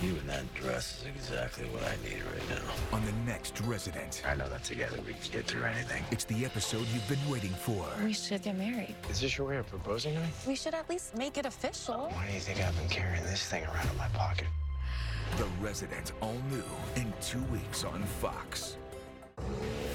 You in that dress is exactly what I need right now. On the next Resident. I know that together we can get through anything. It's the episode you've been waiting for. We should get married. Is this your way of proposing to me? We should at least make it official. Why do you think I've been carrying this thing around in my pocket? The Resident, all new in 2 weeks on Fox.